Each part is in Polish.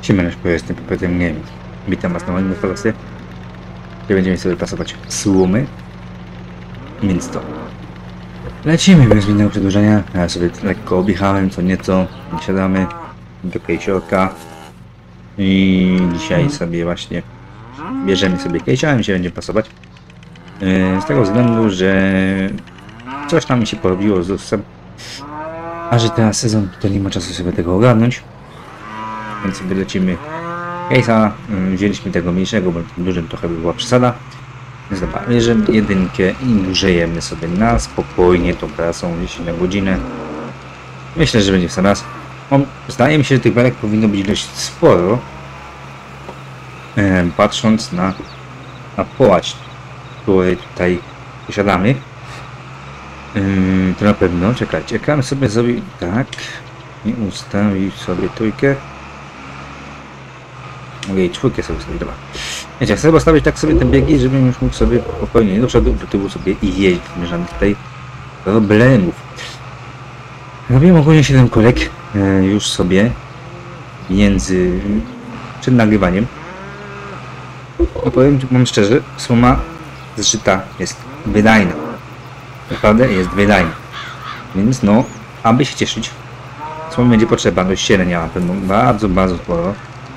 Siemaneczko, jestem Pepetem Gaming. Witam was na moim instalacji, gdzie będziemy sobie pasować słomy. Więc to lecimy bez innego przedłużenia. Ja sobie lekko objechałem co nieco. Siadamy do kejsiorka i dzisiaj sobie właśnie bierzemy sobie kejsia i się będzie pasować. Z tego względu, że coś tam mi się porobiło z lusem, a że teraz sezon, to nie ma czasu sobie tego ogarnąć. Więc sobie lecimy case'a. Wzięliśmy tego mniejszego, bo tym dużym trochę by była przesada. Więc dobra, bierzemy jedynkę i grzejemy sobie na spokojnie tą trasą 10 na godzinę. Myślę, że będzie w sam raz. Zdaje mi się, że tych belek powinno być dość sporo. Patrząc na połać, który tutaj posiadamy. To na pewno, czekajcie, ekran sobie zrobił tak i ustawił sobie trójkę. Mogę jej czwórkę sobie ustawić, dobra. Wiecie, chcę postawić tak sobie te biegi, żebym już mógł sobie spokojnie do przodu, do tyłu sobie i jeździć, nie żadnych tutaj problemów. Robiłem ogólnie 7 kolek już sobie przed nagrywaniem. No powiem wam szczerze, słoma zżyta jest wydajna. Naprawdę jest wydajna. Więc no, aby się cieszyć, słomy będzie potrzeba do ścielenia na pewno bardzo sporo.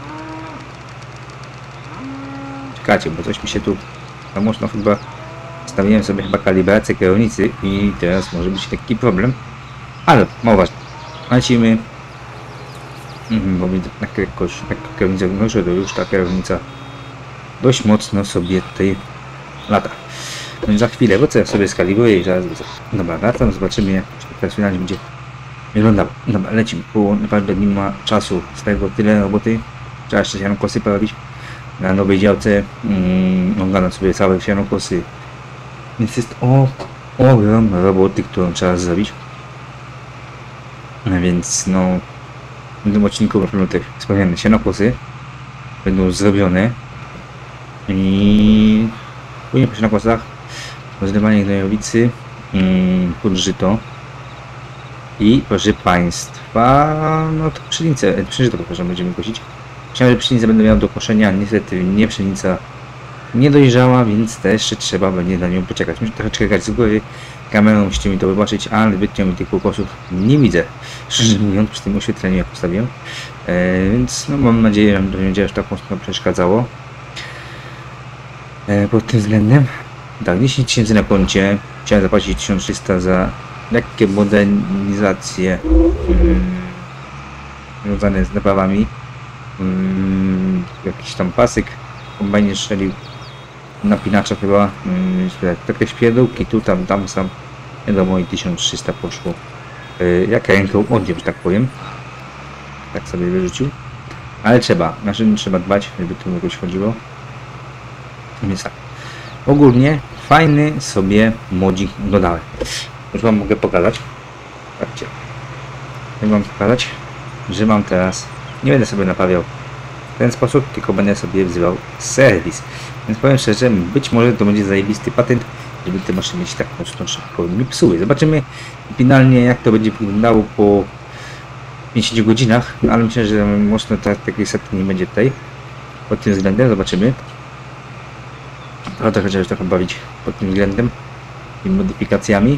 Czekajcie, bo coś mi się tu za mocno chyba stawiłem sobie kalibrację kierownicy i teraz może być taki problem. Ale mało ważne. Lecimy. Bo widzę taka kierownica, no że to już ta kierownica dość mocno sobie tutaj lata. No i za chwilę, bo co ja sobie skalibruję i zaraz dobra, wracam, zobaczymy jak teraz finalnie będzie wyglądało. Dobra, lecimy, bo naprawdę nie ma czasu z tego tyle roboty. Trzeba jeszcze sianokosy porobić na nowej działce. Oglądam sobie całe sianokosy, więc jest ogrom roboty, którą trzeba zrobić. Więc no w tym odcinku na pewno te wspomniane sianokosy będą zrobione i później po sianokosach rozlewanie gnojowicy pod żyto i proszę państwa, no to pszenicę to będziemy kosić. Myślałem, że pszenicę będę miał do koszenia, niestety nie, pszenica nie dojrzała, więc też trzeba będzie na nią poczekać. Muszę trochę czekać z góry kamerą, musicie mi to wybaczyć, ale zbytnio mi tych kokosów nie widzę, szczerze mówiąc, przy tym oświetleniu jak postawiłem. Więc no, mam nadzieję, że to nie będzie aż tak mocno przeszkadzało pod tym względem. Tak, 10 tysięcy na koncie, chciałem zapłacić 1300 za lekkie modernizacje związane z naprawami. Jakiś tam pasyk kombajnie strzelił, napinacza chyba, takie śpiewółki tu tam sam, wiadomo, i 1300 poszło jak ręką odjął, że tak powiem, tak sobie wyrzucił, ale trzeba dbać, żeby to jakoś chodziło. Więc tak, ogólnie fajny sobie modzik dodałem. Już wam mogę pokazać, patrzcie, że mam teraz, nie będę sobie naprawiał w ten sposób, tylko będę sobie wzywał serwis. Więc powiem szczerze, być może to będzie zajebisty patent, żeby te maszyny się tak mocno szybko nie psuły. Zobaczymy finalnie jak to będzie wyglądało po 50 godzinach, ale myślę, że mocno takiej setki nie będzie tutaj. Pod tym względem zobaczymy. Prawda, chociaż trochę bawić pod tym względem i modyfikacjami.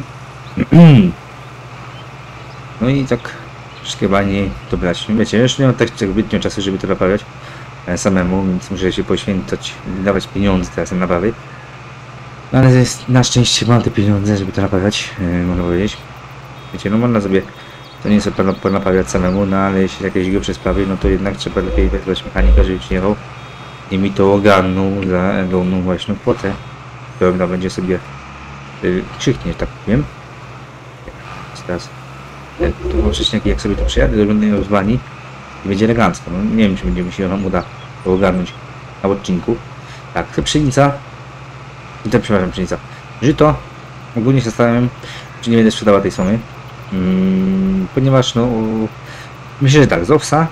No i tak wszystkie banie dobrać. Wiecie, już nie mam tak zbytnio czasu, żeby to naprawiać samemu, więc muszę się poświęcać, dawać pieniądze teraz na naprawy. No, ale na szczęście mam te pieniądze, żeby to naprawiać, można powiedzieć. Wiecie, no można sobie to nie sobie naprawiać samemu, no ale jeśli jakieś grubsze sprawy, no to jednak trzeba lepiej wezwać mechanika, żeby ci jechał i mi to ogarnął za ogromną właśnie kwotę, która będzie sobie krzyknie, że tak powiem. Teraz to wcześniej jak sobie to przejadę do żadnej rozwani i będzie elegancko. No, nie wiem, czy będzie mi się nam uda to ogarnąć na odcinku. Tak, to pszenica. Przepraszam, pszenica. Żyto. Ogólnie się zastanawiam, czy nie będę sprzedawał tej słomy. Ponieważ no myślę, że tak, z owsa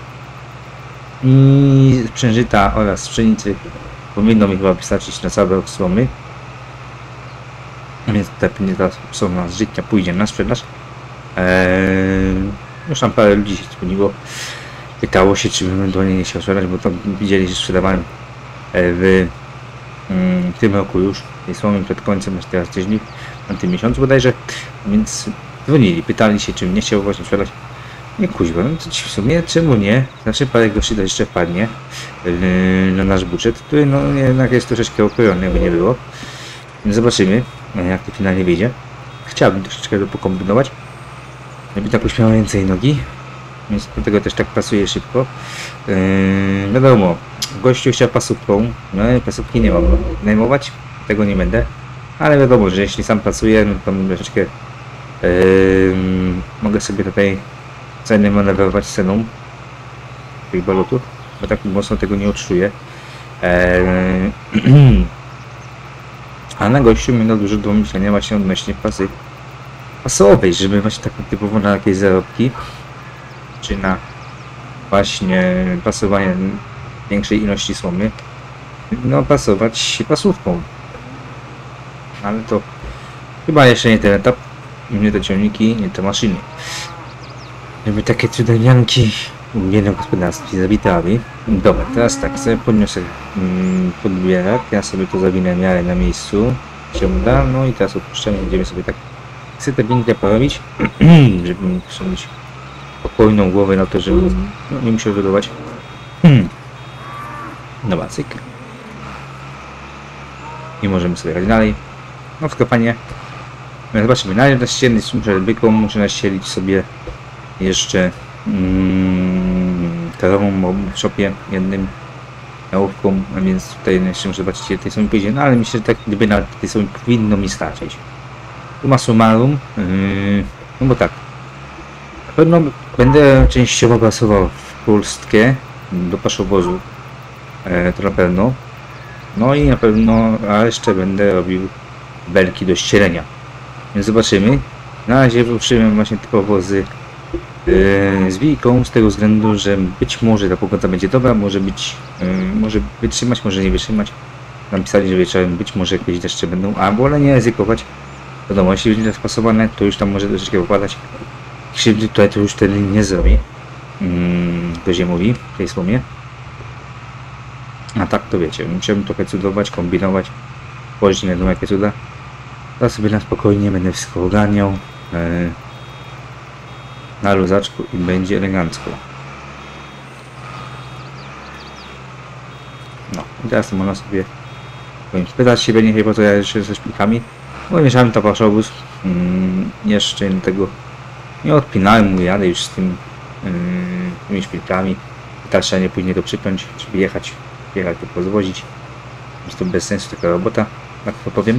i z przężyta oraz z pszenicy powinno mi chyba wystarczyć na cały rok słomy. Więc ta słoma z życia pójdzie na sprzedaż. Już tam parę ludzi się dzwoniło pytało się, czy ewentualnie nie chciał sprzedać, bo to widzieli, że sprzedawałem w tym roku już, tej słomy przed końcem, aż teraz tydzień, na tym miesiącu bodajże, więc dzwonili, pytali się, czy nie chciał właśnie sprzedać. Nie kuźwa, no to w sumie czemu nie? Znaczy parę groszy to jeszcze wpadnie na nasz budżet, który no jednak jest troszeczkę okrojony, jakby nie było. Więc zobaczymy, jak to finalnie wyjdzie. Chciałbym troszeczkę to pokombinować, żeby tak już miał więcej nogi, więc do tego też tak pasuje szybko. Wiadomo, gościu chciał pasówką, no pasówki nie mam najmować, tego nie będę, ale wiadomo, że jeśli sam pracuję, no to troszeczkę mogę sobie tutaj ceny manewrować ceną tych balotów, bo tak mocno tego nie odczuję. A na gościu miał dużo do myślenia właśnie odnośnie pasy pasowej, żeby właśnie tak typowo na jakieś zarobki, czy na właśnie pasowanie większej ilości słomy, no pasować pasówką. Ale to chyba jeszcze nie ten etap, nie te ciągniki, nie te maszyny. Żeby takie cudawianki w jednym gospodarstwie zawitały. Dobra, teraz tak, sobie podniosę podbierak, ja sobie to zawinę w miarę na miejscu, się uda, no i teraz odpuszczamy, będziemy sobie tak chcę te pięknie porobić, żeby mieć spokojną głowę na to, żeby no, nie musiał wydawać. Dobra, cyk. I możemy sobie jechać dalej. No wkopanie. No, zobaczymy, na ściany muszę byką, muszę naścielić sobie jeszcze karową w shopie jednym jałówką, a więc tutaj jeszcze muszę zobaczyć, ile tej summy pójdzie, no ale myślę, że tak gdyby nawet tej summy powinno mi starczyć. Summa summarum, no bo tak, na pewno będę częściowo pasował w pulstkę do paszowozu, to na pewno, no i na pewno, a jeszcze będę robił belki do ścielenia, więc zobaczymy. Na razie ruszyłem właśnie typowo z Wiką, z tego względu, że być może ta pogoda będzie dobra, może wytrzymać, może nie wytrzymać. Napisali, że wieczorem być może jakieś deszcze będą, a wolę nie ryzykować. Wiadomo, jeśli będzie spasowane, to już tam może troszeczkę popadać. Krzywdy tutaj to już wtedy nie zrobi do ziemowi w tej słomie. A tak to wiecie, musiałbym trochę cudować, kombinować, włożyć nie wiadomo jakie cuda. Teraz sobie na spokojnie będę wszystko ogarniał na luzaczku i będzie elegancko. No i teraz można sobie spytać się niechaj, po co ja jeszcze ze szpilkami, bo mieszałem to paszowóz, jeszcze tego nie odpinałem mu, jadę już z tymi szpilkami. Teraz trzeba nie później to przypiąć, żeby jechać to pozwozić. Jest to bez sensu taka robota, tak to powiem.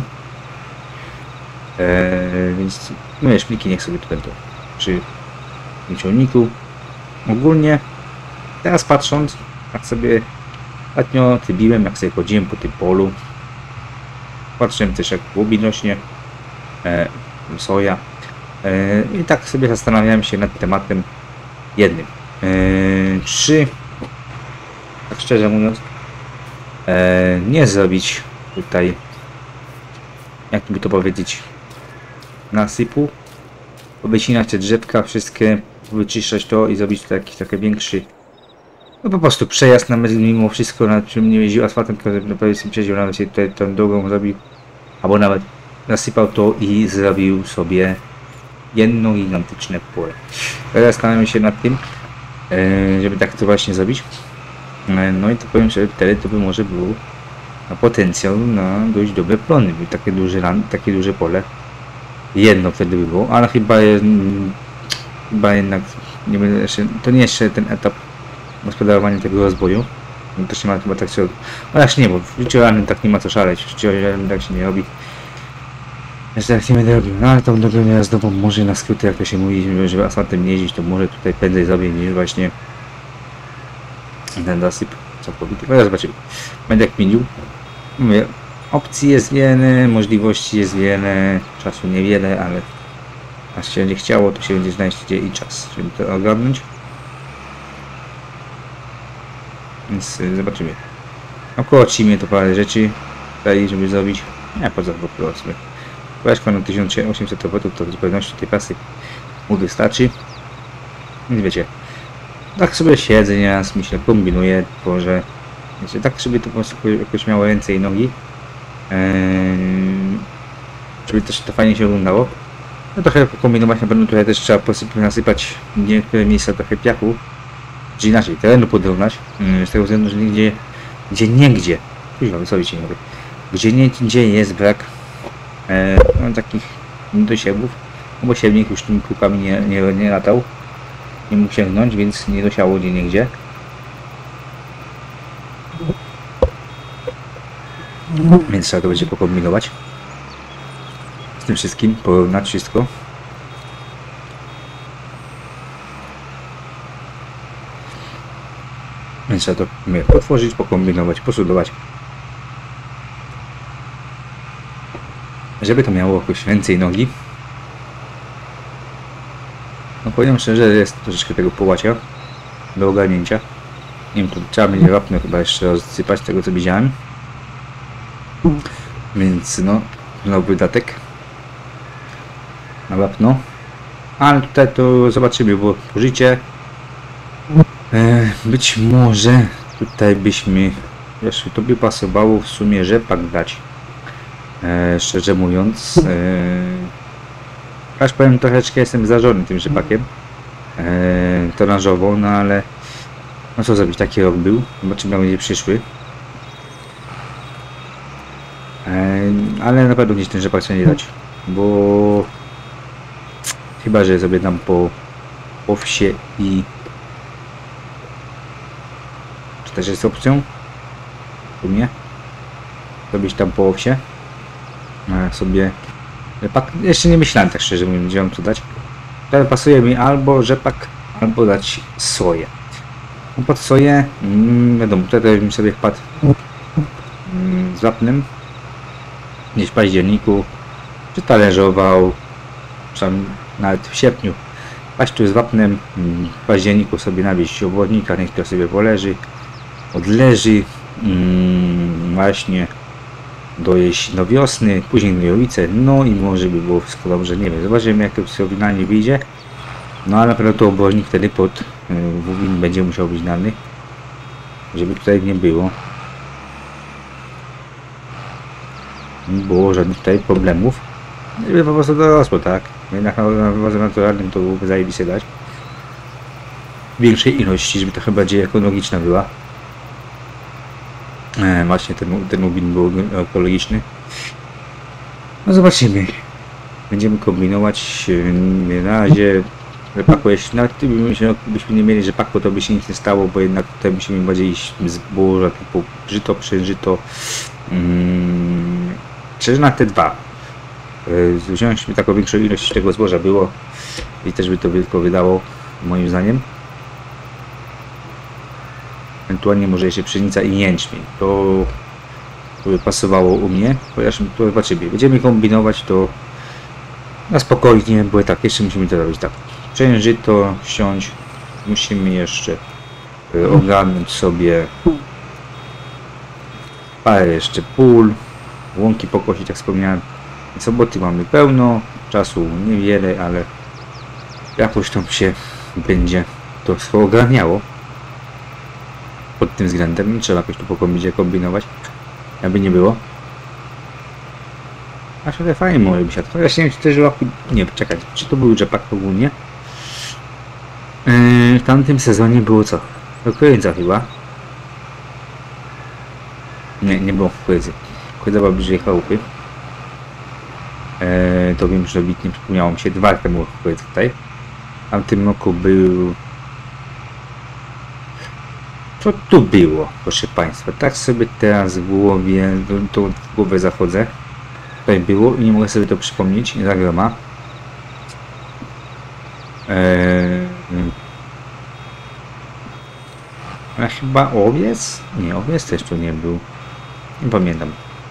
Więc moje szpilki niech sobie tutaj to przy tym ciągniku. Ogólnie teraz patrząc, jak sobie ostatnio biłem, jak sobie chodziłem po tym polu, patrzyłem też jak łubi rośnie, soja, i tak sobie zastanawiałem się nad tematem jednym. Czy, tak szczerze mówiąc, nie zrobić tutaj, jak by to powiedzieć, nasypu, wycinać te drzewka, wszystkie, wyczyszczać to i zrobić to jakiś taki większy, no po prostu przejazd nawet mimo wszystko, na czym nie jeździł asfaltem, tylko na pewno przejdzie, nawet się tutaj tą drogą zrobił, albo nawet nasypał to i zrobił sobie jedno gigantyczne pole. Teraz zastanawiam się nad tym, żeby tak to właśnie zrobić. No i to powiem, że wtedy to by może było potencjał na dość dobre plony, by takie duże pole. Jedno wtedy by było, ale chyba jednak nie będę jeszcze, to nie jeszcze ten etap gospodarowania tego rozwoju. To się ma chyba tak się. Ale nie, bo w życiu realnym tak nie ma co szaleć, w życiu realnym tak się nie robi. Jeszcze tak nie będę robił, no ale tą drogę najazdową może na skróty, jak to się mówi, żeby asfaltem nie jeździć, to może tutaj prędzej zrobię niż właśnie ten zasyp całkowity. Ale zobaczymy. Będę kminił. Mówię, opcji jest wiele, możliwości jest wiele, czasu niewiele, ale aż się nie chciało, to się będzie znaleźć gdzie i czas, żeby to ogarnąć. Więc zobaczymy. Około mnie to parę rzeczy tutaj, żeby zrobić. Ja poza to powiedzmy. Płaszka na 1800 W to w zupełności tej pasy mu wystarczy. Więc wiecie, tak sobie siedzę nieraz, myślę, kombinuję, że wiecie, tak żeby to po prostu jakoś miało ręce i nogi, żeby też to fajnie się oglądało. No trochę pokombinować, na pewno tutaj też trzeba nasypać niektóre miejsca trochę piachu, czy inaczej, terenu podrównać, z tego względu, że gdzie gdzie jest brak no, takich dosiewów, no bo siewnik już tymi kółkami nie latał, nie mógł sięgnąć, więc nie dosiało gdzie. Więc trzeba to będzie pokombinować z tym wszystkim, porównać wszystko. Więc trzeba to potworzyć, pokombinować, posudować. Żeby to miało jakoś ręce i nogi. No powiem szczerze, że jest troszeczkę tego połacia do ogarnięcia. Nie wiem, tu trzeba będzie wapno chyba jeszcze rozsypać, tego co widziałem. Więc no, znowu wydatek na wapno. Ale tutaj to zobaczymy, bo życie być może tutaj byśmy, jeszcze to by pasowało w sumie rzepak dać. Szczerze mówiąc, aż powiem, troszeczkę jestem zażony tym rzepakiem tonażowo, no ale no co zrobić, taki rok był, zobaczymy jak będzie przyszły. Ale na pewno gdzieś ten rzepak trzeba nie dać, bo chyba, że sobie tam po wsie i czy też jest opcją u mnie zrobić tam po wsie sobie rzepak. Jeszcze nie myślałem tak szczerze mówiąc, gdzie mam co dać. Tutaj pasuje mi albo rzepak, albo dać soję. No pod soję wiadomo, tutaj bym sobie wpadł z wapnem gdzieś w październiku, czy talerzował, czy tam nawet w sierpniu paść tu z wapnem, w październiku sobie nawieźć obwodnika, niech to sobie poleży, odleży, właśnie do wiosny, później do jowice, no i może by było wszystko dobrze, nie wiem, zobaczymy jak to finalnie wyjdzie, no ale na pewno to obwodnik wtedy pod Wubin będzie musiał być dany, żeby tutaj nie było żadnych tutaj problemów, żeby po prostu dorosło, tak? Jednak na wodze naturalnym to byłoby zajebiście dać większej ilości, żeby trochę bardziej ekologiczna była. Właśnie ten Ubin był ekologiczny. No zobaczymy. Będziemy kombinować. Na razie rzepaku, jeśli nawet byśmy nie mieli rzepaku, to by się nic nie stało, bo jednak tutaj musimy bardziej iść zboża typu żyto, przężyto, czy na te dwa. Wziąć taką większą ilość tego zboża było i też by to wydało moim zdaniem. Ewentualnie może jeszcze pszenica i jęczmień. To by pasowało u mnie, chociaż to zobaczymy. Będziemy kombinować to na spokojnie, bo tak, jeszcze musimy to robić tak. Przężyto siąść, musimy jeszcze ogarnąć sobie parę jeszcze pól, łąki pokosić, jak wspomniałem. Soboty mamy pełno, czasu niewiele, ale jakoś tam się będzie to ogarniało pod tym względem. Nie trzeba jakoś tu kombinować, aby nie było. A ale fajnie może być. To ja się nie wiem, czy też rzepak... Nie, czekaj, czy to był rzepak ogólnie? W tamtym sezonie było co? Do końca chyba. Nie było kukurydzy. Kukurydza była bliżej chałupy. To wiem, że dobitnie przypomniało mi się, 2 lata temu tutaj. W tamtym roku był... Co tu było, proszę Państwa? Tak sobie teraz w głowie, w głowę zachodzę. Tutaj było i nie mogę sobie to przypomnieć, nie zagroma. A chyba owiec? Nie, owiec też tu nie był. Nie pamiętam.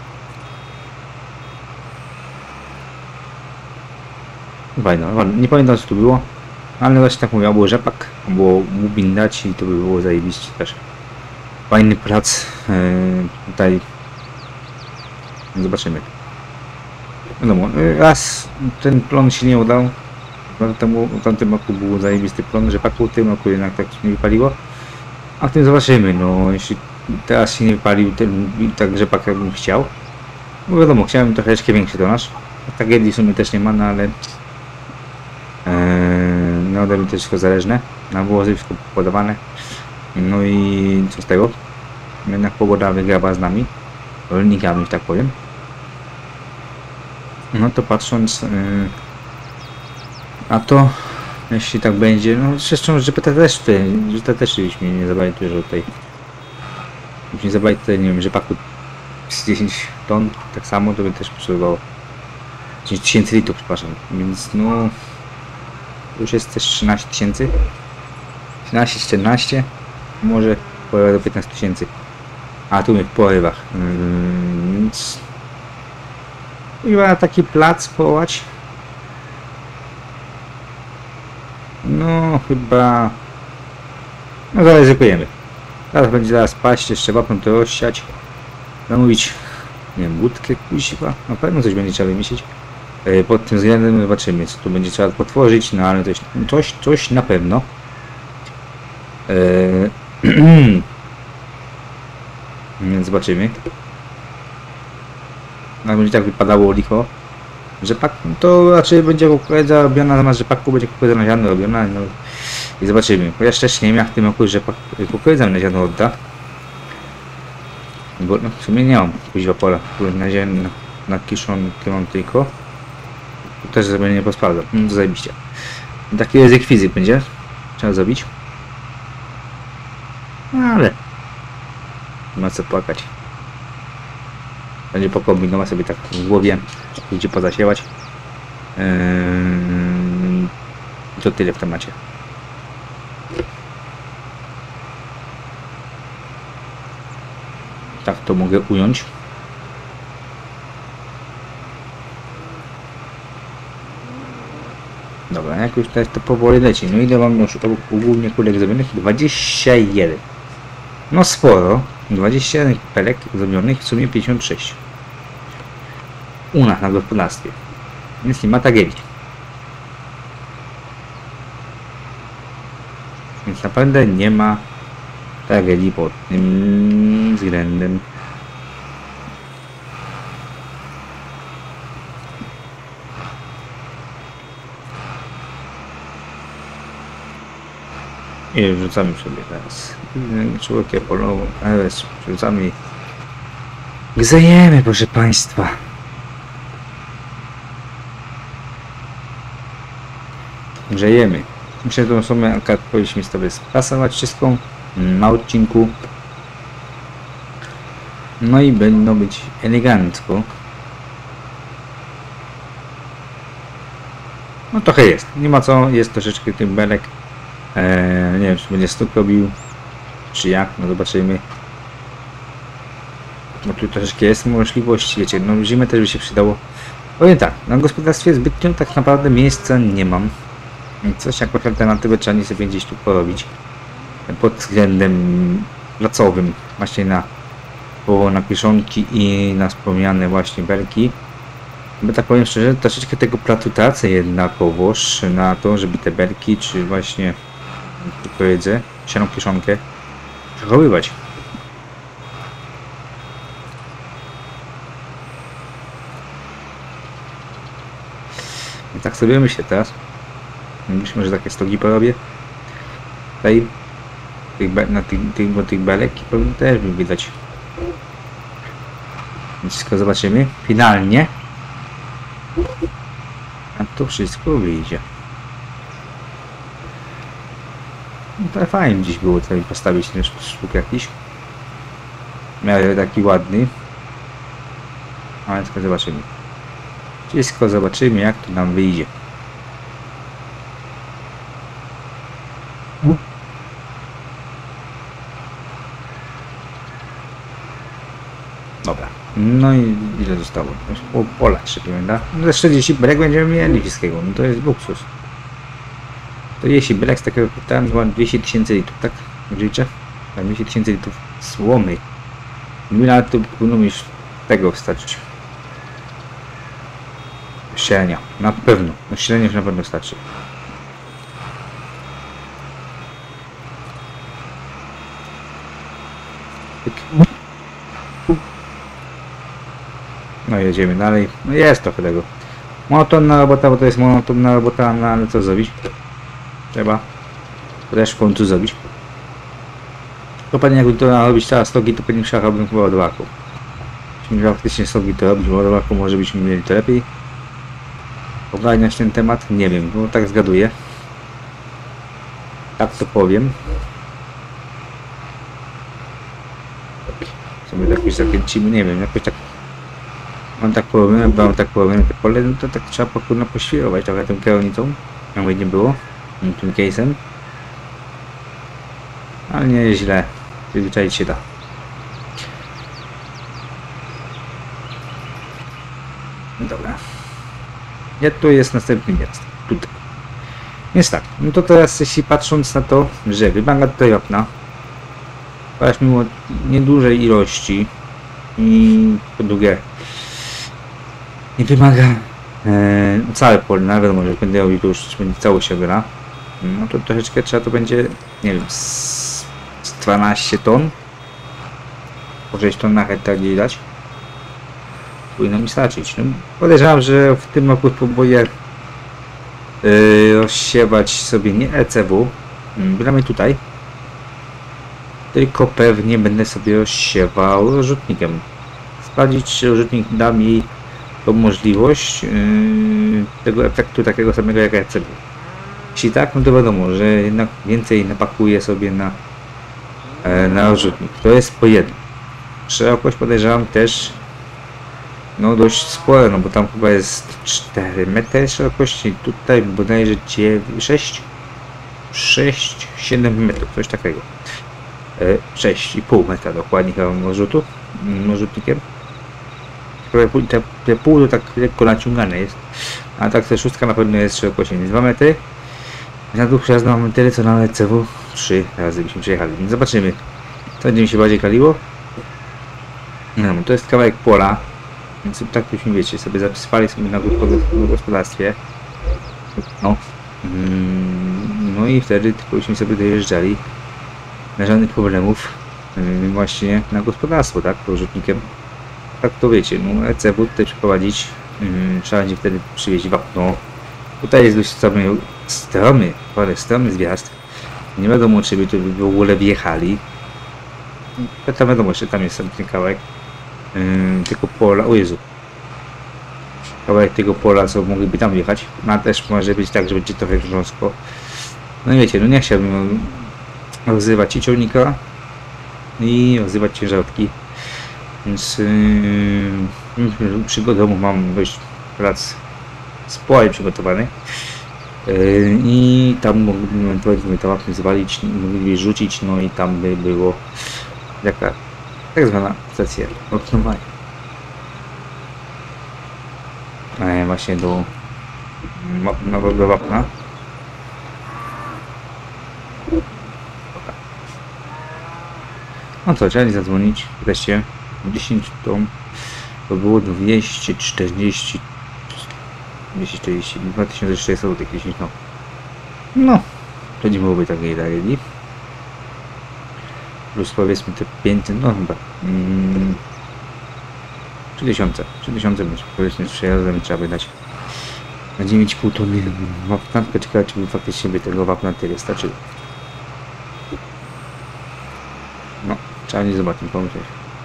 Fajno, nie pamiętam co tu było, ale właśnie tak mówię, było rzepak, było Ubin dać i to by było zajebiście też. Fajny plac tutaj. Zobaczymy. Wiadomo, raz ten plon się nie udał, W tamtym roku był zajebisty plan rzepaku, w tym roku jednak tak się nie wypaliło. A w tym zobaczymy, no jeśli teraz się nie wypalił ten tak rzepak jakbym chciał. No wiadomo, chciałem troszeczkę większy tonaż. Tragedii w sumie też nie ma, no ale no ode mnie to wszystko zależne. Na włozy wszystko podawane. No i co z tego? Jednak pogoda wygrała z nami, rolnikami, że tak powiem. No to patrząc a to, jeśli tak będzie, no zresztą, że to też już mi nie zabali dużo tutaj. Już nie zabali tutaj, nie wiem, rzepaku z 10 ton, tak samo to by też potrzebowało 10 tysięcy litrów, przepraszam, więc no już jest też 13 tysięcy, 13-14, może do 15 tysięcy, a tu mnie w porywach, więc chyba taki plac połać. No chyba, no zaryzykujemy. Teraz będzie zaraz paść, jeszcze wapno to rozsiać, zamówić, nie wiem, budkę kuźwa, na pewno coś będzie trzeba wymyślić. Pod tym względem zobaczymy, co tu będzie trzeba potworzyć, no ale coś na pewno. Więc zobaczymy. Jak będzie tak wypadało licho. Rzepak, to raczej będzie kukurydza robiona zamiast rzepaku, będzie kukurydza na ziarno robiona, no i zobaczymy. Chociaż też nie wiem, jak w tym roku rzepak kukurydza na ziarno odda. Bo no, w sumie nie mam kuźwa pola na ziarno, na kiszonkę mam tylko. To też sobie nie posprawdzam, no to zajebiście. Taki ryzyk fizyk będzie trzeba zrobić. No ale nie ma co płakać. Będzie pokombinować sobie tak w głowie, gdzie pozasiewać. To tyle w temacie. Tak to mogę ująć. Dobra, jak już teraz to powoli leci. No ile mam już ogólnie kulek zrobionych? 21. No sporo. 21 pelek zrobionych, w sumie 56. U nas na gospodarstwie. Więc nie ma tragedii. Więc naprawdę nie ma tragedii pod tym względem. I wrzucamy sobie teraz człowiekiem polową, ale wrzucamy, grzejemy, proszę Państwa. Grzejemy. Myślę, że tą sumę akurat powinniśmy sobie spasować wszystką na odcinku. No i będą być elegancko. No trochę jest, nie ma co, jest troszeczkę tych belek. Nie wiem, czy będzie stóp robił, czy jak, no zobaczymy. No tu troszeczkę jest możliwość, wiecie, no zimę też by się przydało. Powiem tak, na gospodarstwie zbytnio tak naprawdę miejsca nie mam. Coś jakąś alternatywę trzeba nie sobie gdzieś tu porobić. Pod względem placowym, właśnie na kiszonki i na wspomniane właśnie belki. Bo tak powiem szczerze, troszeczkę tego platu tracę jednakowoż na to, żeby te belki, czy właśnie kukurydzę, sianą kiszonkę przechowywać. I tak sobie myślę teraz. Myślę, że takie stogi porobię. Tutaj tych belek powinno też by widać. Więc wszystko zobaczymy. Finalnie. A to wszystko wyjdzie. No to fajnie dziś było tutaj postawić ten sztuk jakiś. Miał taki ładny. Ale tylko zobaczymy. Wszystko zobaczymy, jak to nam wyjdzie. Dobra. No i ile zostało? Pola trzepiemy, da? No 40 belek będziemy mieli wszystkiego, no to jest luksus. To jeśli belek z takiego pytałem, chyba 200 tysięcy litrów, tak? Liczę? 200 tysięcy litrów słomy. No to powinno mi tego wystarczyć. Średnia, na pewno. No średnia już na pewno starczy. Pyk. No jedziemy dalej. No jest trochę tego. Monotonna robota, bo to jest monotonna robota, no ale co zrobić? Trzeba też w końcu zrobić. To pewnie jakby to robić teraz slogi, to pewnie trzeba robić chyba ładowarką. Jeśli faktycznie slogi to robić ładowarką, może byśmy mieli to lepiej. Ogarniać ten temat? Nie wiem, bo tak zgaduję. Tak to powiem. Sobie tak już zakręcimy, nie wiem, jakoś tak. Mam tak połowione te pole, no to tak trzeba poświrować trochę tą kierownicą, jakby nie było, tym case'em. Ale nie źle, przyzwyczaić się da. Dobra. Ja tu jest następny miast. Tutaj. Jest tak, no to teraz jeśli patrząc na to, że wymaga tutaj okna, ponieważ mimo niedużej ilości i po drugie nie wymaga całe pole, wiadomo, że będę robił to już będzie całość gra, no to troszeczkę trzeba to będzie, nie wiem, z 12 ton, po 6 ton na hektar gdzieś dać. Powinno mi starczyć. No, podejrzewam, że w tym roku spróbuję rozsiewać sobie nie ECW, bynajmniej tutaj, tylko pewnie będę sobie rozsiewał rozrzutnikiem. Sprawdzić, czy rozrzutnik da mi tą możliwość tego efektu takiego samego jak ECW. Jeśli tak, no to wiadomo, że jednak więcej napakuję sobie na rozrzutnik. To jest po jednym. Szerokość podejrzewam też no dość spore, no bo tam chyba jest 4 metry szerokości, tutaj bodajże 7 metrów, coś takiego. 6,5 metra dokładnie chyba rozrzutnikiem. Te pół to tak lekko naciągane jest, a tak ta szóstka na pewno jest szerokości 2 metry. Na dwóch przejazdach mamy tyle co na CW 3 razy byśmy przejechali, więc zobaczymy, co będzie mi się bardziej kaliło. No, to jest kawałek pola, więc tak byśmy, wiecie, sobie zapisywali sobie na gospodarstwie. No. No i wtedy tylko byśmy sobie dojeżdżali na żadnych problemów właśnie na gospodarstwo, tak, rozrzutnikiem. Tak to wiecie, no ECW tutaj przeprowadzić, trzeba będzie wtedy przywieźć wapno. Tutaj jest dość stromy zjazd. Nie wiadomo, czy by tu w ogóle wjechali. Tam wiadomo, że tam jest ten kawałek tego pola, o Jezu. Kawałek tego pola, co mogliby tam wjechać. No a też może być tak, że będzie trochę grząsko. No i wiecie, no nie chciałbym rozrywać i ciągnika i rozrywać ciężarówki. Więc przy domu mam dość plac spory przygotowany. I tam mogliby ewentualnie to wapno zwalić, mogliby rzucić, no i tam by było jaka tak zwana stacja opnowania. Właśnie do nowego wapna. No co, trzeba zadzwonić wreszcie. 10 ton to było 240 2400 zł, 10 no. No, to nie byłoby takiej tragedii. Plus powiedzmy te 500, no chyba 3000 powiedzmy z przejazdem trzeba by dać na 9,5 tony wapna, tylko ciekawe, czy by faktycznie by tego wapna tyle starczyło. No, trzeba nie zobaczyć, pomyśleć.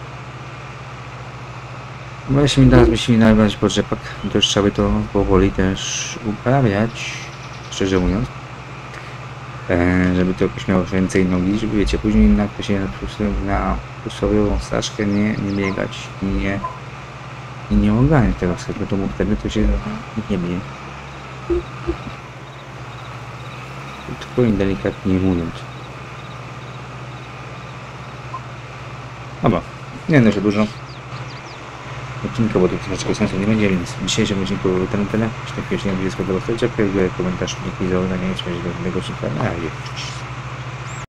No jeśli byśmy nabrać pod rzepak, to już trzeba by to powoli też uprawiać, szczerze mówiąc. Żeby to jakoś miało więcej nogi, żeby wiecie, później na plusową straszkę nie biegać i nie ogarniać tego wszystkiego, bo wtedy to się nie bije. Tylko i delikatnie mówiąc. Dobra, nie wiem, że dużo odcinka, bo to troszeczkę sensu nie będzie, więc w dzisiejszym odcinku tyle. Jeśli ktoś nie będzie spodobał, to komentarz, dzięki za oglądanie, do tego odcinka. Na razie.